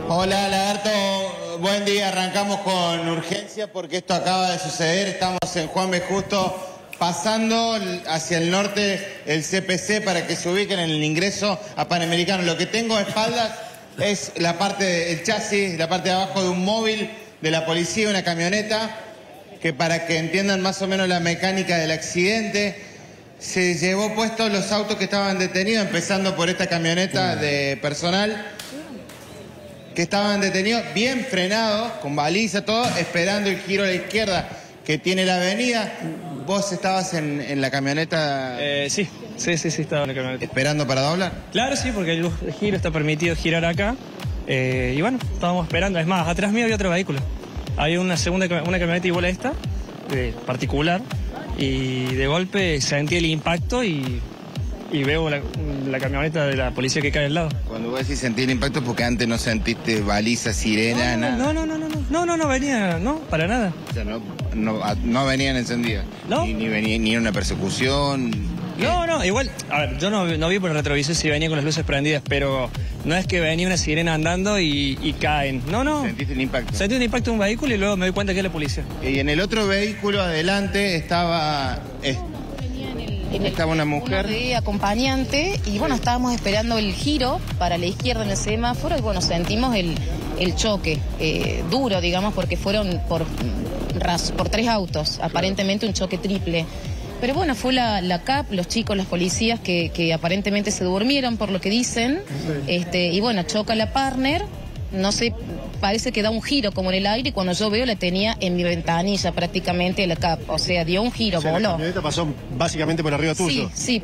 Hola, Lagarto. Buen día. Arrancamos con urgencia porque esto acaba de suceder. Estamos en Juan B. Justo, pasando hacia el norte el CPC para que se ubiquen en el ingreso a Panamericano. Lo que tengo a espaldas es la parte del chasis, la parte de abajo de un móvil de la policía, una camioneta, que para que entiendan más o menos la mecánica del accidente, se llevó puestos los autos que estaban detenidos, empezando por esta camioneta de personal, que estaban detenidos, bien frenados, con baliza, todo, esperando el giro a la izquierda que tiene la avenida. ¿Vos estabas en la camioneta? Sí, estaba en la camioneta. ¿Esperando para doblar? Claro, sí, porque el giro está permitido girar acá. Y bueno, estábamos esperando. Es más, atrás mío había otro vehículo. Había una camioneta igual a esta, particular, y de golpe sentí el impacto y veo la camioneta de la policía que cae al lado. Cuando vos decís sentí el impacto, porque antes no sentiste baliza, sirena, nada. No venía, no, para nada. O sea, no venían encendidas. No. Ni venía ni una persecución. No, igual, a ver, yo no vi por el retrovisor si venía con las luces prendidas, pero no es que venía una sirena andando y caen. No. ¿Sentiste el impacto? Sentí un impacto de un vehículo y luego me doy cuenta que es la policía. Y en el otro vehículo adelante estaba una mujer de acompañante y bueno, estábamos esperando el giro para la izquierda en el semáforo y bueno, sentimos el choque duro, digamos, porque fueron por 3 autos, aparentemente un choque triple. Pero bueno, fue la CAP, los chicos, los policías que aparentemente se durmieron por lo que dicen, y bueno, choca la partner, no sé, parece que da un giro como en el aire y cuando yo veo la tenía en mi ventanilla prácticamente la CAP, o sea, dio un giro, voló. La camioneta pasó básicamente por arriba tuyo. Sí,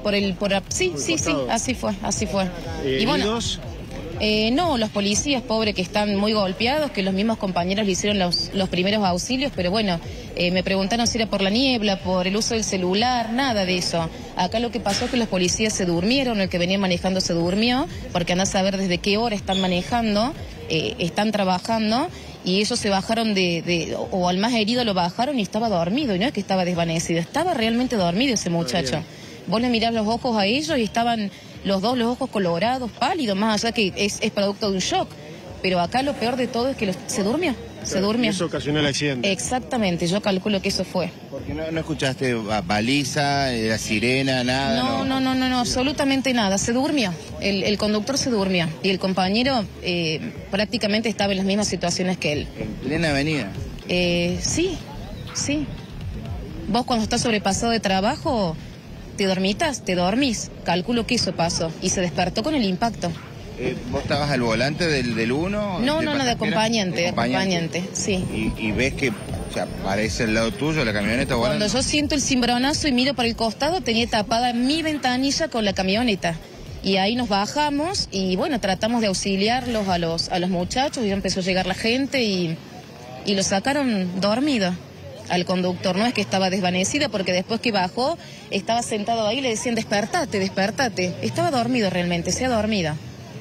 sí, así fue. Y bueno, no, los policías, pobres, que están muy golpeados, que los mismos compañeros le hicieron los primeros auxilios, pero bueno, me preguntaron si era por la niebla, por el uso del celular, nada de eso. Acá lo que pasó es que los policías se durmieron, el que venía manejando se durmió, porque andás a ver desde qué hora están manejando, están trabajando, y ellos se bajaron o al más herido lo bajaron y estaba dormido, y no es que estaba desvanecido, estaba realmente dormido ese muchacho. Vos le mirás los ojos a ellos y estaban los ojos colorados, pálidos, más allá que es producto de un shock. Pero acá lo peor de todo es que se durmió. Y eso ocasionó el accidente. Exactamente, yo calculo que eso fue. ¿Por qué no escuchaste baliza, la sirena, nada? No, absolutamente nada. Se durmió. El conductor se durmió. Y el compañero prácticamente estaba en las mismas situaciones que él. ¿En plena avenida? Sí. Vos cuando estás sobrepasado de trabajo, te dormís. Calculo que eso pasó. Y se despertó con el impacto. ¿Vos estabas al volante del uno? No, de acompañante, sí. ¿Y ves que aparece al lado tuyo la camioneta volando? Cuando yo siento el cimbronazo y miro para el costado, tenía tapada mi ventanilla con la camioneta. Y ahí nos bajamos y bueno, tratamos de auxiliarlos a los muchachos y ya empezó a llegar la gente y lo sacaron dormido al conductor. No es que estaba desvanecido, porque después que bajó estaba sentado ahí y le decían despertate. Estaba dormido realmente, se ha dormido.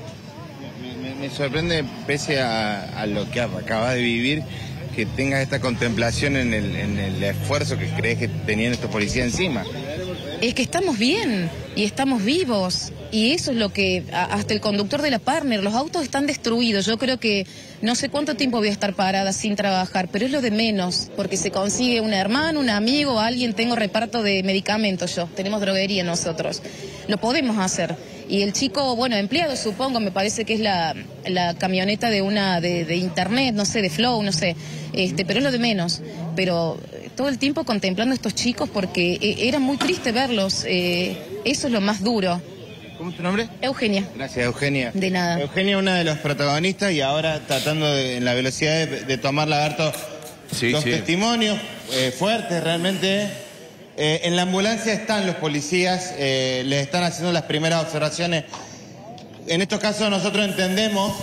Me sorprende, pese a lo que acabas de vivir, que tengas esta contemplación en el esfuerzo que crees que tenían estos policías encima. Es que estamos bien y estamos vivos. Y eso es lo que, hasta el conductor de la partner, los autos están destruidos. Yo creo que no sé cuánto tiempo voy a estar parada sin trabajar, pero es lo de menos, porque se consigue un hermano, un amigo, alguien. Tengo reparto de medicamentos yo, tenemos droguería nosotros. Lo podemos hacer. Y el chico, bueno, empleado supongo, me parece que es la camioneta de internet, no sé, de Flow, no sé, pero es lo de menos. Pero todo el tiempo contemplando a estos chicos porque era muy triste verlos, eso es lo más duro. ¿Cómo es tu nombre? Eugenia. Gracias, Eugenia. De nada. Eugenia, una de los protagonistas, y ahora tratando en la velocidad de tomar, Lagarto, dos testimonios fuertes realmente. En la ambulancia están los policías, les están haciendo las primeras observaciones. En estos casos nosotros entendemos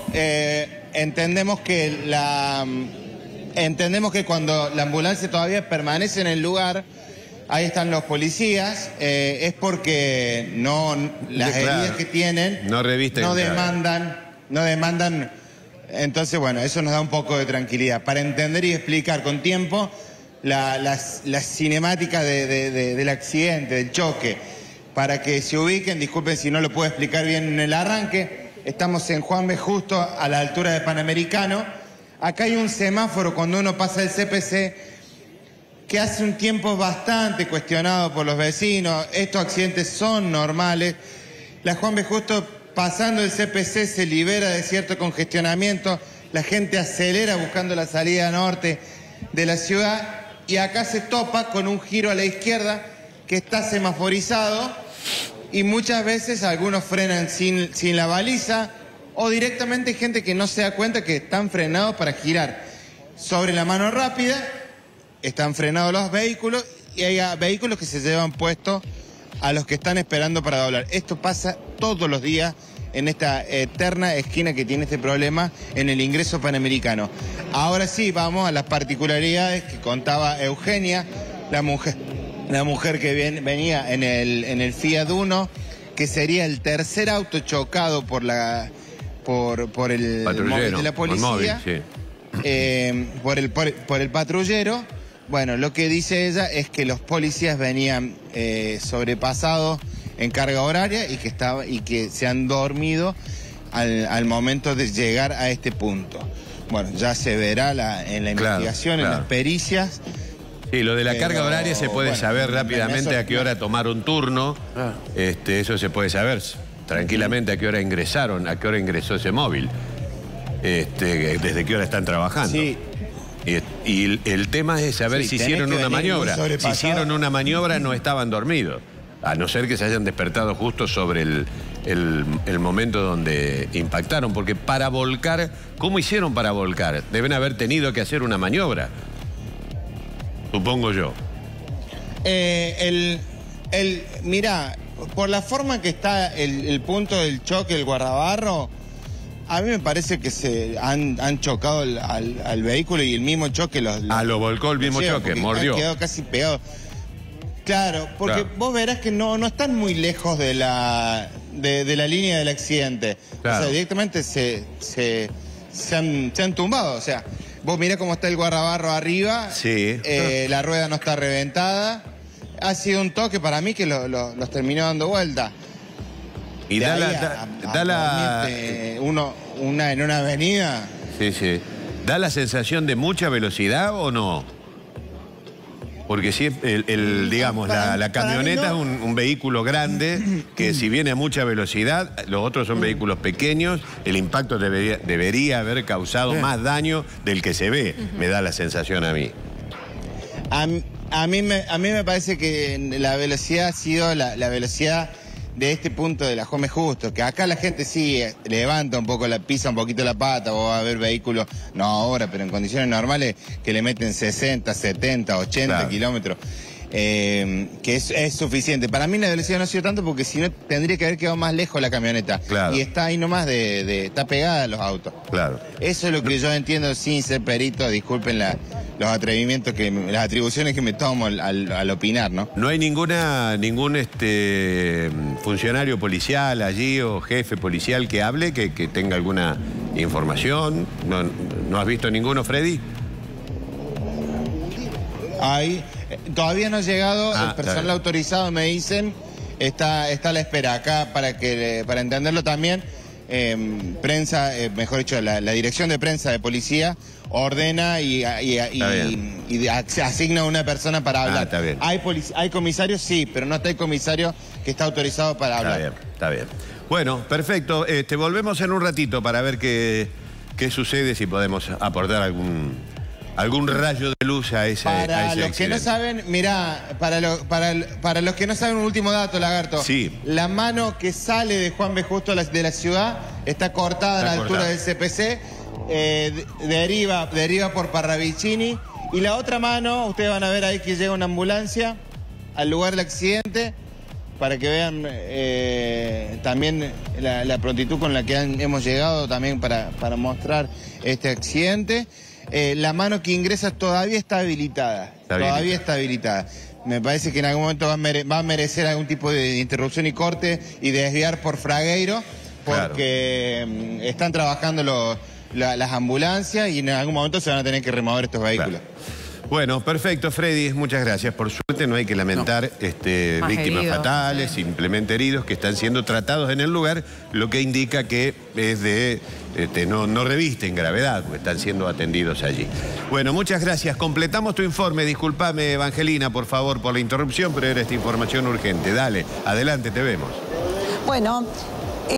que cuando la ambulancia todavía permanece en el lugar, ahí están los policías, es porque las heridas que tienen no demandan. Entonces, bueno, eso nos da un poco de tranquilidad para entender y explicar con tiempo la cinemática del accidente, del choque, para que se ubiquen. Disculpen si no lo puedo explicar bien en el arranque. Estamos en Juan B. Justo, a la altura de Panamericano. Acá hay un semáforo cuando uno pasa el CPC que hace un tiempo bastante cuestionado por los vecinos. Estos accidentes son normales. La Juan B. Justo, pasando el CPC, se libera de cierto congestionamiento. La gente acelera buscando la salida norte de la ciudad y acá se topa con un giro a la izquierda que está semaforizado y muchas veces algunos frenan sin la baliza o directamente hay gente que no se da cuenta que están frenados para girar. Sobre la mano rápida están frenados los vehículos y hay vehículos que se llevan puestos a los que están esperando para doblar. Esto pasa todos los días en esta eterna esquina que tiene este problema en el ingreso Panamericano. Ahora sí, vamos a las particularidades que contaba Eugenia, la mujer que venía en el Fiat Uno, que sería el tercer auto chocado por el móvil de la policía, por el patrullero. Bueno, lo que dice ella es que los policías venían sobrepasados en carga horaria y que se han dormido al momento de llegar a este punto. Bueno, ya se verá en la investigación, en las pericias. Sí, lo de la carga horaria se puede saber rápidamente a qué hora tomar un turno. Eso se puede saber tranquilamente a qué hora ingresaron, a qué hora ingresó ese móvil. Desde qué hora están trabajando. Sí. Y el tema es saber si hicieron una maniobra. Si hicieron una maniobra no estaban dormidos. A no ser que se hayan despertado justo sobre el momento donde impactaron. Porque para volcar, ¿cómo hicieron para volcar? Deben haber tenido que hacer una maniobra. Supongo yo. Mirá, por la forma que está el punto del choque, el guardabarro, a mí me parece que se han chocado al vehículo y el mismo choque lo volcó el mismo choque, mordió. Quedó casi pegado. Claro, porque vos verás que no están muy lejos de la línea del accidente. Claro. O sea, directamente se han tumbado, o sea... Vos mirá cómo está el guardabarro arriba, sí. La rueda no está reventada. Ha sido un toque para mí que los terminó dando vuelta. Y en una avenida. Sí, sí. ¿Da la sensación de mucha velocidad o no? Porque si digamos, la camioneta es un vehículo grande que si viene a mucha velocidad, los otros son vehículos pequeños, el impacto debería haber causado más daño del que se ve, me da la sensación a mí. A mí me parece que la velocidad ha sido la velocidad de este punto de la Juan B. Justo, que acá la gente sí levanta un poco, pisa un poquito la pata, o va a haber vehículos, no ahora, pero en condiciones normales, que le meten 60, 70, 80 kilómetros, que es suficiente. Para mí la velocidad no ha sido tanto porque si no tendría que haber quedado más lejos la camioneta. Claro. Y está ahí nomás, está pegada a los autos. Claro. Eso es lo que yo entiendo sin ser perito, disculpen los atrevimientos, las atribuciones que me tomo al opinar, ¿no? ¿No hay ningún funcionario policial allí o jefe policial que hable, que tenga alguna información? ¿No has visto ninguno, Freddy? Todavía no ha llegado, el personal autorizado me dicen, está a la espera acá para entenderlo también. Prensa, mejor dicho, la dirección de prensa de policía ordena y asigna a una persona para hablar. Está bien. ¿Hay comisarios? Sí, pero no está el comisario que está autorizado para hablar. Está bien. Bueno, perfecto. Volvemos en un ratito para ver qué sucede, si podemos aportar algún rayo de luz a ese accidente. Para los que no saben, mirá, para los que no saben, un último dato, Lagarto. Sí. La mano que sale de Juan B. Justo de la ciudad está cortada a la altura del CPC, deriva por Parravicini. Y la otra mano, ustedes van a ver ahí que llega una ambulancia al lugar del accidente, para que vean también la prontitud con la que hemos llegado, también para mostrar este accidente. La mano que ingresa todavía está habilitada. Todavía está habilitada. Me parece que en algún momento va a merecer algún tipo de interrupción y corte y desviar por Fragueiro, porque están trabajando las ambulancias y en algún momento se van a tener que remover estos vehículos. Claro. Bueno, perfecto, Freddy, muchas gracias. Por suerte no hay que lamentar víctimas fatales, simplemente heridos que están siendo tratados en el lugar, lo que indica que es de no revisten gravedad, porque están siendo atendidos allí. Bueno, muchas gracias. Completamos tu informe. Disculpame, Evangelina, por favor, por la interrupción, pero era esta información urgente. Dale, adelante, te vemos. Bueno,